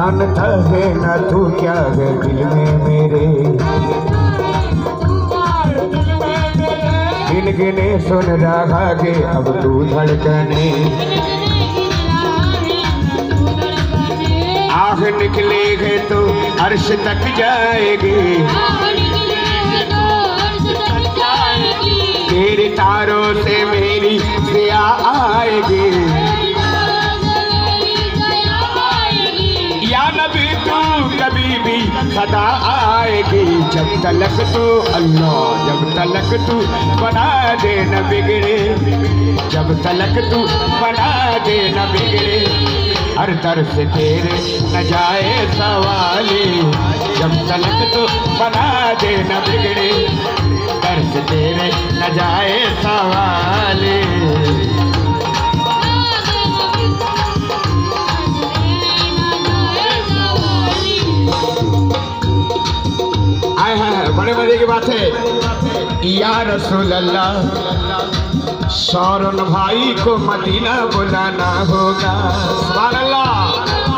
जानता है ना तू क्या है दिल में मेरे। गिन गिने सुन रहा है अब तू धड़कने। आह निकलेगे तो अर्श तक जाएगी, तेरे तारों से मेरी जिया आएगी। या नबी तू कभी भी सदा आएगी, जब तलक तू अल्लाह जब तलक तू बना दे न बिगड़े, जब तलक तू बना दे न बिगड़े। हर तरफ से तेरे न जाए सवाले, जब तलक तू बना दे न बिगड़े, तरफ तेरे न जाए सवाले। बड़े मजे की बात है। या रसूल अल्लाह शौरन भाई को मदीना बुलाना होगा। सुभान अल्लाह।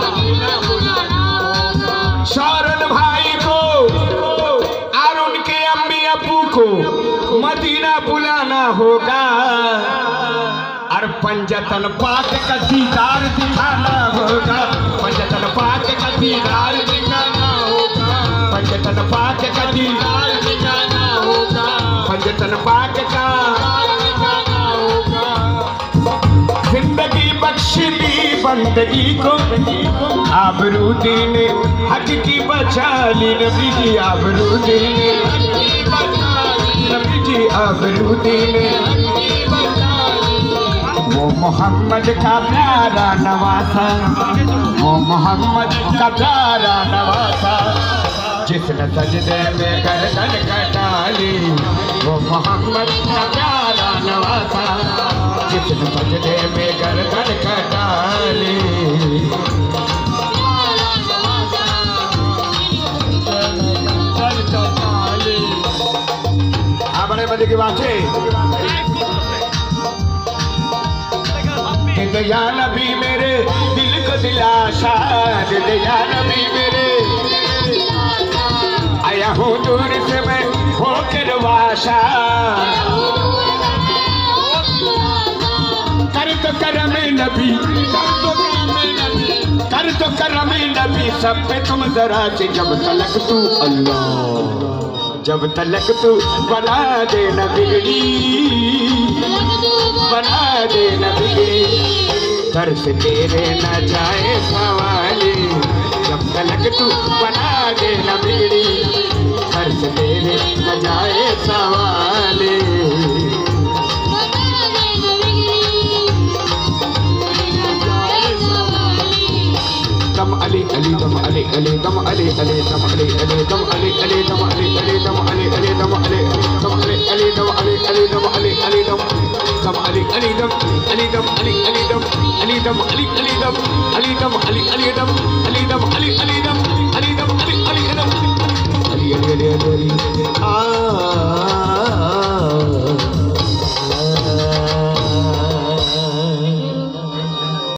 शौरन भाई को और उनके अम्मी अब्बू को मदीना बुलाना होगा, और पंजतन पाक का दीदार दिखाना होगा। पंजतन पाक का दीदार दिखाना होगा, पंजतन पाक का दीदार दिखाना होगा, पंजतन पाक का दिखाना होगा। जिंदगी बख्शी दी बंदगी को आबरू दीने हक की बचा ली नबी जी। आबरू दीने नबी जी, आबरू दीने। वो मोहम्मद का प्यारा नवासा, वो मोहम्मद का प्यारा नवासा, जिसने सजदे में गर्दन कटा ली। वो मोहम्मद का प्यारा नवासा, जिसने सजदे में गर्दन कटा ली। बड़े मजे की बात है। या नबी मेरे दिल को दिलासा, या नबी मेरे आया हूँ दूर से मैं होकर वाशा। कर तो करम नबी, कर तो करम नबी सब पे तुम जरा से। जब तलक तू अल्लाह जब तलक तू बना दे न बिगड़ी, बना दे न बिगड़ी, घर से तेरे न जाए सवाले। जब तलक तू बना दे न बिगड़ी, घर से तेरे न जाए सवाले। दम अली अली दम अली अली दम अली अली दम अली अली दम अली अली दम अली अली दम अली अली दम अली दम अली अली दम अली अली दम अली अली दम दम अली अली दम अली दम अली अली दम अली दम अली अली दम अली दम अली अली दम अली दम अली अली दम अली दम अली अली दम अली अली अली आ